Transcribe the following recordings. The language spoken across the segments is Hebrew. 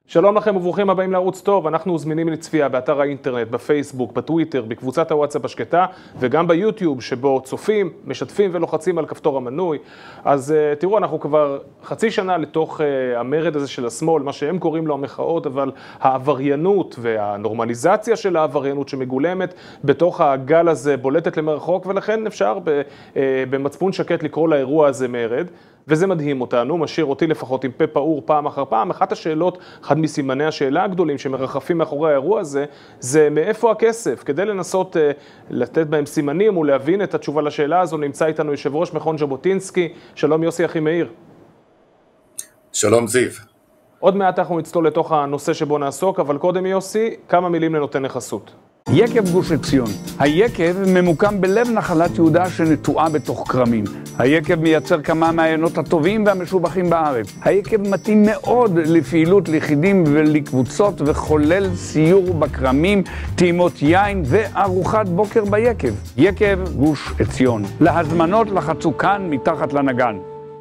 שלום לכם וברוכים הבאים לערוץ טוב, אנחנו זמינים לצפייה באתר האינטרנט, בפייסבוק, בטוויטר, בקבוצת הוואטסאפ השקטה וגם ביוטיוב שבו צופים, משתפים ולוחצים על כפתור המנוי. אז תראו, אנחנו כבר חצי שנה לתוך המרד הזה של השמאל, מה שהם קוראים לו המחאות, אבל העבריינות והנורמליזציה של העבריינות שמגולמת בתוך הגל הזה בולטת למרחוק, ולכן אפשר במצפון שקט לקרוא לאירוע הזה מרד. וזה מדהים אותנו, משאיר אותי לפחות עם פה פעור פעם אחר פעם. אחת השאלות, אחד מסימני השאלה הגדולים שמרחפים מאחורי האירוע הזה, זה מאיפה הכסף? כדי לנסות לתת בהם סימנים ולהבין את התשובה לשאלה הזו, נמצא איתנו יושב ראש מכון ז'בוטינסקי. שלום יוסי אחימאיר. שלום זיו. עוד מעט אנחנו נצלול לתוך הנושא שבו נעסוק, אבל קודם יוסי, כמה מילים לנותן לחסות. יקב גוש עציון. היקב ממוקם בלב נחלת יהודה שנטועה בתוך כרמים. היקב מייצר כמה מהעיינות הטובים והמשובחים בארץ. היקב מתאים מאוד לפעילות ליחידים ולקבוצות וכולל סיור בכרמים, טעימות יין וארוחת בוקר ביקב. יקב גוש עציון. להזמנות לחצו כאן מתחת לנגן.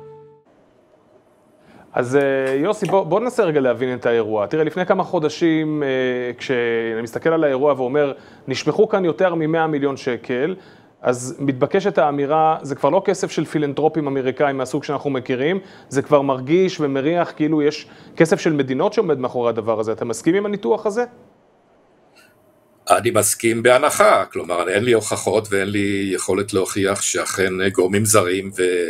אז יוסי, בוא ננסה רגע להבין את האירוע. תראה, לפני כמה חודשים, כשאני מסתכל על האירוע ואומר, נשפכו כאן יותר מ-100 מיליון שקל, אז מתבקשת האמירה, זה כבר לא כסף של פילנטרופים אמריקאים מהסוג שאנחנו מכירים, זה כבר מרגיש ומריח כאילו יש כסף של מדינות שעומד מאחורי הדבר הזה. אתה מסכים עם הניתוח הזה? אני מסכים בהנחה, כלומר אין לי הוכחות ואין לי יכולת להוכיח שאכן גורמים זרים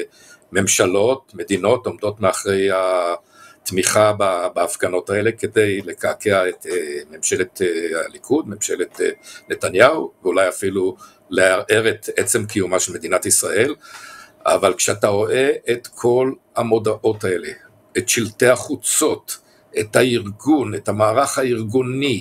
ממשלות, מדינות עומדות מאחורי התמיכה בהפגנות האלה כדי לקעקע את ממשלת הליכוד, ממשלת נתניהו, ואולי אפילו לערער את עצם קיומה של מדינת ישראל. אבל כשאתה רואה את כל המודעות האלה, את שלטי החוצות, את הארגון, את המערך הארגוני,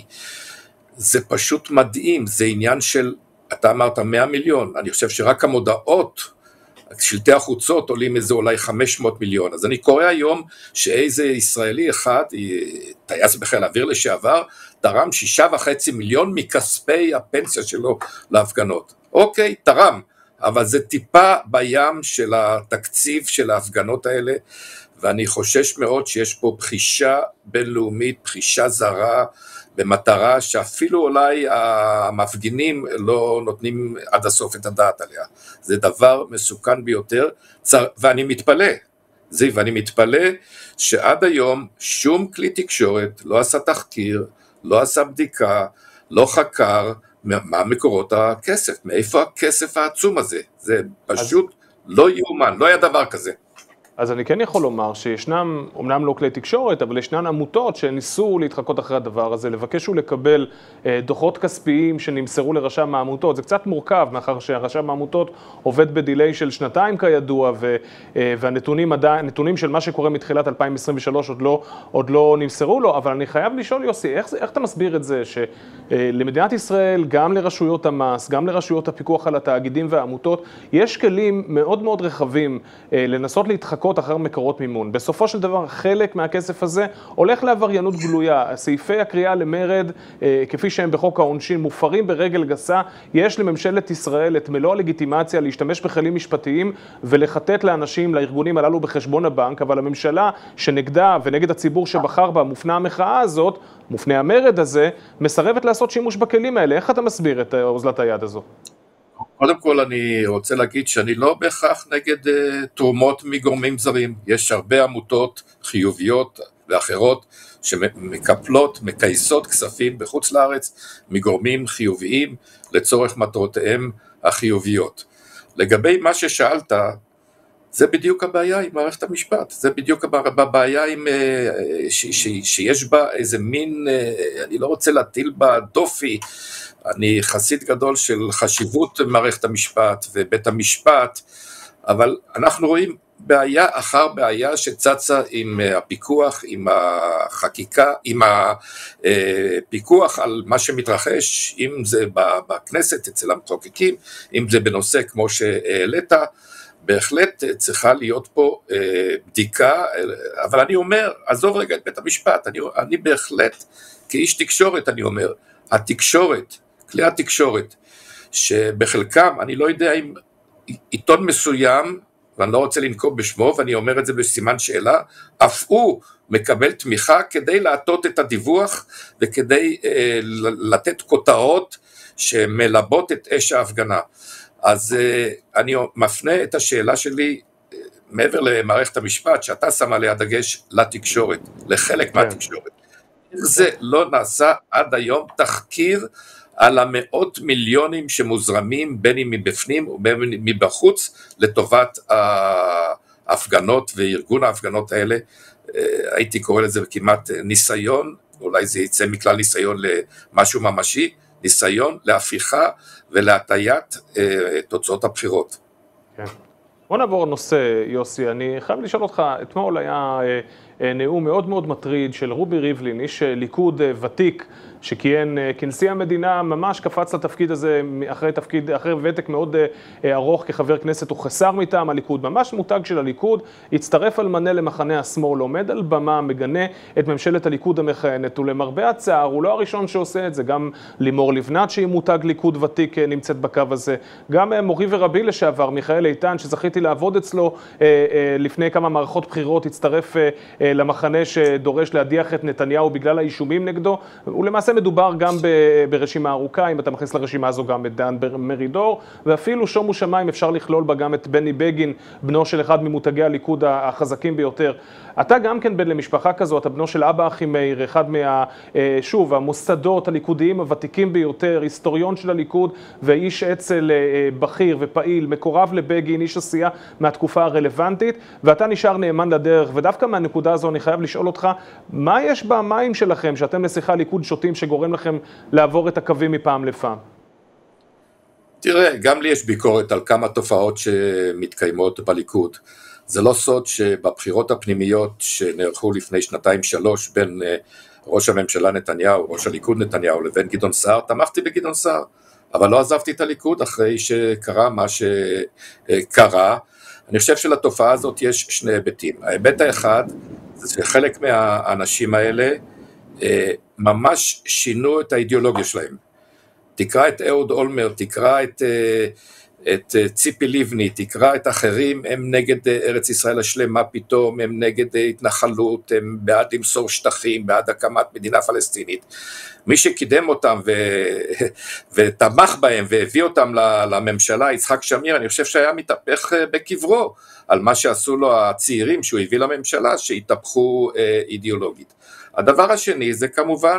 זה פשוט מדהים, זה עניין של, אתה אמרת 100 מיליון, אני חושב שרק המודעות, שלטי החוצות עולים איזה אולי 500 מיליון, אז אני קורא היום שאיזה ישראלי אחד, טייס בחיל האוויר לשעבר, תרם 6.5 מיליון מכספי הפנסיה שלו להפגנות. אוקיי, תרם, אבל זה טיפה בים של התקציב של ההפגנות האלה, ואני חושש מאוד שיש פה בחישה בינלאומית, בחישה זרה, במטרה שאפילו אולי המפגינים לא נותנים עד הסוף את הדעת עליה. זה דבר מסוכן ביותר, ואני מתפלא, ואני מתפלא שעד היום שום כלי תקשורת לא עשה תחקיר, לא עשה בדיקה, לא חקר מה מקורות הכסף, מאיפה הכסף העצום הזה. זה פשוט לא יאומן, לא היה דבר כזה. אז אני כן יכול לומר שישנם, אמנם לא כלי תקשורת, אבל ישנן עמותות שניסו להתחקות אחרי הדבר הזה, לבקש ולקבל דוחות כספיים שנמסרו לרשם העמותות. זה קצת מורכב, מאחר שהרשם העמותות עובד בדילי של 2 כידוע, והנתונים של מה שקורה מתחילת 2023 עוד לא נמסרו לו, אבל אני חייב לשאול יוסי, איך אתה מסביר את זה שלמדינת ישראל, גם לרשויות המס, גם לרשויות הפיקוח על התאגידים והעמותות, יש כלים מאוד מאוד רחבים לנסות להתחקות אחר מקורות מימון. בסופו של דבר, חלק מהכסף הזה הולך לעבריינות גלויה. סעיפי הקריאה למרד, כפי שהם בחוק העונשין, מופרים ברגל גסה. יש לממשלת ישראל את מלוא הלגיטימציה להשתמש בכלים משפטיים ולחטט לאנשים, לארגונים הללו בחשבון הבנק, אבל הממשלה שנגדה ונגד הציבור שבחר בה מופנה המחאה הזאת, מופנה המרד הזה, מסרבת לעשות שימוש בכלים האלה. איך אתה מסביר את אוזלת היד הזו? קודם כל אני רוצה להגיד שאני לא בהכרח נגד תרומות מגורמים זרים. יש הרבה עמותות חיוביות ואחרות שמקפלות, מקייסות כספים בחוץ לארץ מגורמים חיוביים לצורך מטרותיהם החיוביות. לגבי מה ששאלת, זה בדיוק הבעיה עם מערכת המשפט, זה בדיוק הבעיה עם, שיש בה איזה מין, אני לא רוצה להטיל בה דופי, אני חסיד גדול של חשיבות מערכת המשפט ובית המשפט, אבל אנחנו רואים בעיה אחר בעיה שצצה עם הפיקוח, עם החקיקה, עם הפיקוח על מה שמתרחש, אם זה בכנסת אצל המחוקקים, אם זה בנושא כמו שהעלית, בהחלט צריכה להיות פה בדיקה, אבל אני אומר, עזוב רגע את בית המשפט, אני בהחלט כאיש תקשורת אני אומר, התקשורת, כלי התקשורת, שבחלקם אני לא יודע אם עיתון מסוים ואני לא רוצה לנקוב בשמו, ואני אומר את זה בסימן שאלה, אף הוא מקבל תמיכה כדי להטות את הדיווח, וכדי לתת כותרות שמלבות את אש ההפגנה. אז אני מפנה את השאלה שלי, מעבר למערכת המשפט, שאתה שם עליה דגש לתקשורת, לחלק מהתקשורת. זה לא נעשה עד היום תחקיר על המאות מיליונים שמוזרמים בין אם מבפנים ובין מבחוץ לטובת ההפגנות וארגון ההפגנות האלה. הייתי קורא לזה כמעט ניסיון, אולי זה יצא מכלל ניסיון למשהו ממשי, ניסיון להפיכה ולהטיית תוצאות הבחירות. כן. בוא נעבור נושא, יוסי, אני חייב לשאול אותך, אתמול היה נאום מאוד מאוד מטריד של רובי ריבלין, איש ליכוד ותיק שכיהן כנשיא המדינה, ממש קפץ לתפקיד הזה אחרי ותק מאוד ארוך כחבר כנסת וכשר מטעם הליכוד, ממש מותג של הליכוד, הצטרף על מנה למחנה השמאל, עומד על במה, מגנה את ממשלת הליכוד המכהנת, ולמרבה הצער, הוא לא הראשון שעושה את זה, גם לימור לבנת שהיא מותג ליכוד ותיק נמצאת בקו הזה, גם מורי ורבי לשעבר, מיכאל איתן, שזכיתי לעבוד אצלו לפני כמה מערכות בחירות, הצטרף למחנה שדורש להדיח את נתניהו בגלל האישומים נגדו, ולמעשה מדובר גם ברשימה ארוכה, אם אתה מכניס לרשימה הזו גם את דן מרידור, ואפילו שומו שמיים אפשר לכלול בה גם את בני בגין, בנו של אחד ממותגי הליכוד החזקים ביותר. אתה גם כן בן למשפחה כזו, אתה בנו של אבא אחימאיר, אחד שוב, המוסדות הליכודיים הוותיקים ביותר, היסטוריון של הליכוד ואיש אצל בכיר ופעיל, מקורב לבגין, איש עשייה מהתקופה הרלוונטית, ואתה נשאר נאמן לדרך, ודווקא מהנקודה הזו אני חייב לשאול אותך, מה יש במים שלכם שאתם לשיחה ליכוד שוטים שגורם לכם לעבור את הקווים מפעם לפעם? תראה, גם לי יש ביקורת על כמה תופעות שמתקיימות בליכוד. זה לא סוד שבבחירות הפנימיות שנערכו לפני 2-3 בין ראש הממשלה נתניהו, ראש הליכוד נתניהו לבין גדעון סער, תמכתי בגדעון סער, אבל לא עזבתי את הליכוד אחרי שקרה מה שקרה. אני חושב שלתופעה הזאת יש שני היבטים. ההיבט האחד, זה שחלק מהאנשים האלה ממש שינו את האידיאולוגיה שלהם. תקרא את אהוד אולמרט, תקרא את ציפי לבני, תקרא את אחרים, הם נגד ארץ ישראל השלמה פתאום, הם נגד התנחלות, הם בעד למסור שטחים, בעד הקמת מדינה פלסטינית. מי שקידם אותם ותמך בהם והביא אותם לממשלה, יצחק שמיר, אני חושב שהיה מתהפך בקברו על מה שעשו לו הצעירים שהוא הביא לממשלה, שהתהפכו אידיאולוגית. הדבר השני זה כמובן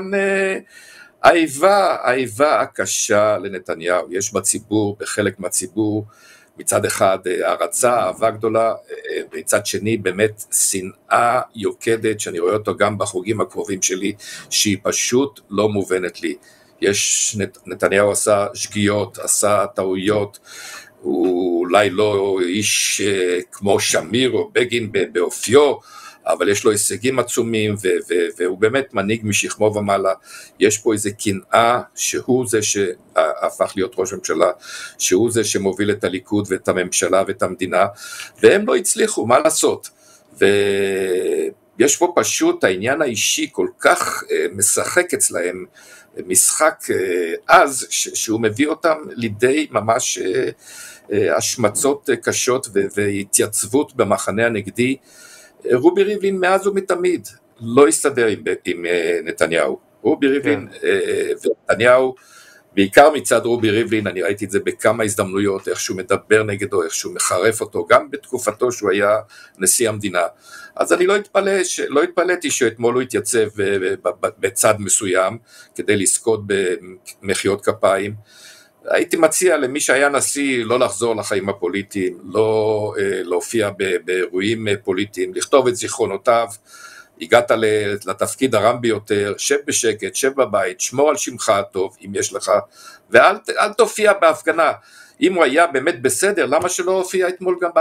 האיבה הקשה לנתניהו. יש בציבור, בחלק מהציבור, מצד אחד הערצה, אהבה גדולה, מצד שני באמת שנאה יוקדת, שאני רואה אותו גם בחוגים הקרובים שלי, שהיא פשוט לא מובנת לי. נתניהו עשה שגיאות, עשה טעויות, הוא אולי לא איש כמו שמיר או בגין באופיו, אבל יש לו הישגים עצומים, והוא באמת מנהיג משכמו ומעלה. יש פה איזה קנאה שהוא זה שהפך להיות ראש ממשלה, שהוא זה שמוביל את הליכוד ואת הממשלה ואת המדינה, והם לא הצליחו, מה לעשות? ויש פה פשוט העניין האישי כל כך משחק אצלהם, משחק אז, שהוא מביא אותם לידי ממש השמצות קשות והתייצבות במחנה הנגדי. רובי ריבלין מאז ומתמיד לא הסתדר עם נתניהו. רובי ריבלין ונתניהו, בעיקר מצד רובי ריבלין, אני ראיתי את זה בכמה הזדמנויות, איך שהוא מדבר נגדו, איך שהוא מחרף אותו, גם בתקופתו שהוא היה נשיא המדינה. אז אני לא התפלאתי שאתמול הוא התייצב בצד מסוים, כדי לזכות במחיאות כפיים. הייתי מציע למי שהיה נשיא לא לחזור לחיים הפוליטיים, לא להופיע באירועים פוליטיים, לכתוב את זיכרונותיו. הגעת לתפקיד הרם ביותר, שב בשקט, שב בבית, שמור על שמך הטוב אם יש לך, ואל תופיע בהפגנה. אם הוא היה באמת בסדר, למה שלא הופיע אתמול גם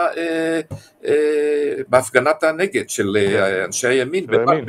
בהפגנת הנגד של אנשי הימין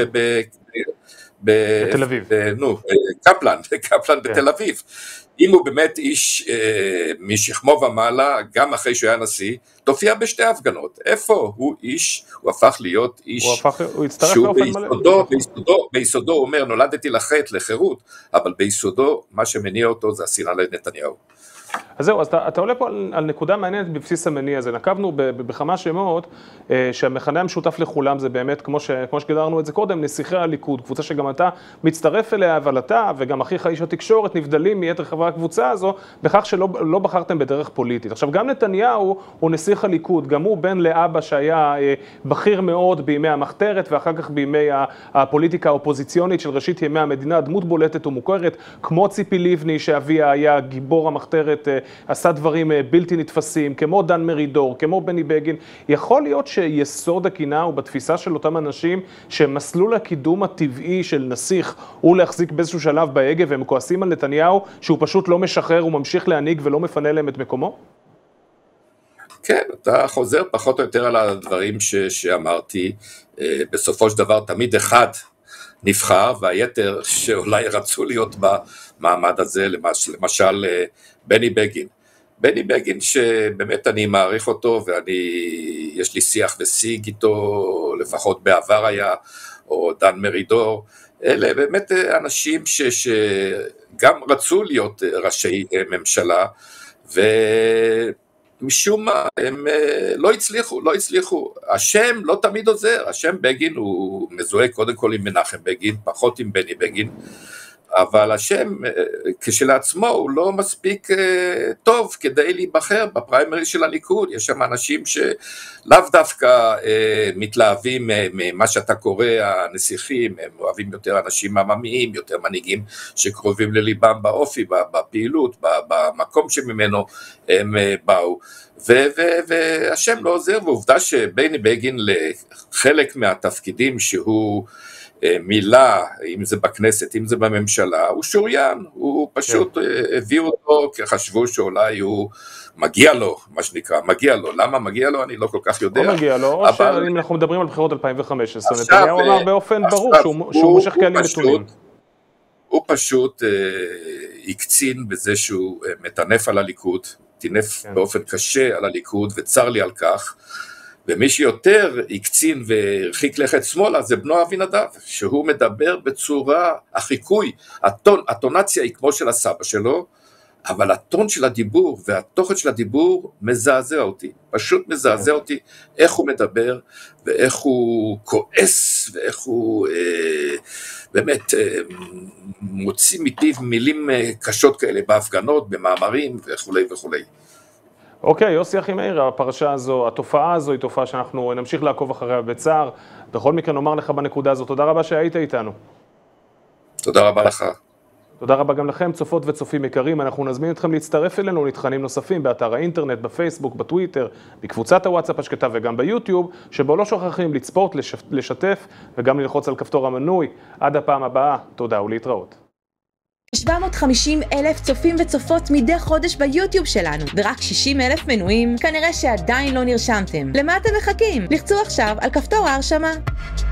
בתל אביב. קפלן בתל אביב. אם הוא באמת איש משכמו ומעלה, גם אחרי שהוא היה נשיא, תופיע בשתי הפגנות. איפה הוא איש? הוא הפך להיות איש שהוא ביסודו הוא אומר, נולדתי לחטא, לחירות, אבל ביסודו מה שמניע אותו זה השנאה לנתניהו. אז זהו, אז אתה עולה פה על נקודה מעניינת בבסיס המניע הזה. נקבנו בכמה שמות שהמכנה המשותף לכולם זה באמת, כמו שגדרנו את זה קודם, נסיכי הליכוד, קבוצה שגם אתה מצטרף אליה, אבל אתה וגם אחיך איש התקשורת נבדלים מיתר חברי הקבוצה הזו, בכך שלא בחרתם בדרך פוליטית. עכשיו, גם נתניהו הוא נסיך הליכוד, גם הוא בן לאבא שהיה בכיר מאוד בימי המחתרת, ואחר כך בימי הפוליטיקה האופוזיציונית של ראשית ימי המדינה, דמות בולטת ומוכרת, כמו ציפי לבני שאביה היה גיבור המחתרת, עשה דברים בלתי נתפסים, כמו דן מרידור, כמו בני בגין. יכול להיות שיסוד הקינה הוא בתפיסה של אותם אנשים שמסלול הקידום הטבעי של נסיך הוא להחזיק באיזשהו שלב בהגה, והם כועסים על נתניהו שהוא פשוט לא משחרר וממשיך להנהיג ולא מפנה להם את מקומו? כן, אתה חוזר פחות או יותר על הדברים שאמרתי. בסופו של דבר תמיד אחד נבחר, והיתר שאולי רצו להיות במעמד הזה, למשל בני בגין. בני בגין שבאמת אני מעריך אותו, יש לי שיח ושיג איתו, לפחות בעבר היה, או דן מרידור. אלה באמת אנשים שגם רצו להיות ראשי ממשלה, ומשום מה הם לא הצליחו. השם לא תמיד עוזר, השם בגין הוא מזוהה קודם כל עם מנחם בגין, פחות עם בני בגין, אבל השם כשלעצמו הוא לא מספיק טוב כדי להיבחר בפריימריז של הליכוד. יש שם אנשים שלאו דווקא מתלהבים ממה שאתה קורא הנסיכים, הם אוהבים יותר אנשים עממיים, יותר מנהיגים שקרובים לליבם באופי, בפעילות, במקום שממנו הם באו, והשם לא עוזר. ועובדה שבני בגין לחלק מהתפקידים שהוא מילה, אם זה בכנסת, אם זה בממשלה, הוא שוריין, הוא פשוט הביאו אותו כי חשבו שאולי הוא מגיע לו, מה שנקרא, מגיע לו. למה מגיע לו? אני לא כל כך יודע. לא מגיע לו, או שאם אנחנו מדברים על בחירות 2015, נתניהו אמר באופן ברור שהוא מושך כאלים נתונים. הוא פשוט הקצין בזה שהוא מטנף על הליכוד, טינף באופן קשה על הליכוד, וצר לי על כך, ומי שיותר הקצין והרחיק לכת שמאלה זה בנו אבינדב, שהוא מדבר בצורה, החיקוי, הטונציה היא כמו של הסבא שלו, אבל הטון של הדיבור והתוכן של הדיבור מזעזע אותי, פשוט מזעזע אותי איך הוא מדבר ואיך הוא כועס ואיך הוא באמת מוציא מפיו מילים קשות כאלה בהפגנות, במאמרים וכולי וכולי. אוקיי, יוסי אחימאיר, הפרשה הזו, התופעה הזו היא תופעה שאנחנו נמשיך לעקוב אחריה בצער. בכל מקרה נאמר לך בנקודה הזו, תודה רבה שהיית איתנו. תודה רבה לך. תודה רבה גם לכם, צופות וצופים יקרים. אנחנו נזמין אתכם להצטרף אלינו לתכנים נוספים באתר האינטרנט, בפייסבוק, בטוויטר, בקבוצת הוואטסאפ השקטה וגם ביוטיוב, שבו לא שוכחים לצפות, לשתף וגם ללחוץ על כפתור המנוי. עד הפעם הבאה, תודה ולהתראות. 750,000 צופים וצופות מדי חודש ביוטיוב שלנו, ורק 60,000 מנויים. כנראה שעדיין לא נרשמתם. למה אתם מחכים? לחצו עכשיו על כפתור ההרשמה.